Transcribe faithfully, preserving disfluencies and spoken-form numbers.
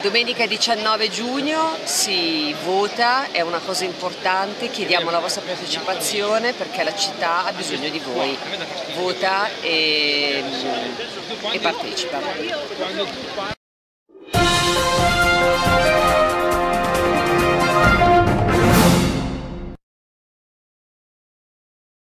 Domenica diciannove giugno si vota, è una cosa importante, chiediamo la vostra partecipazione perché la città ha bisogno di voi. Vota e, e partecipa.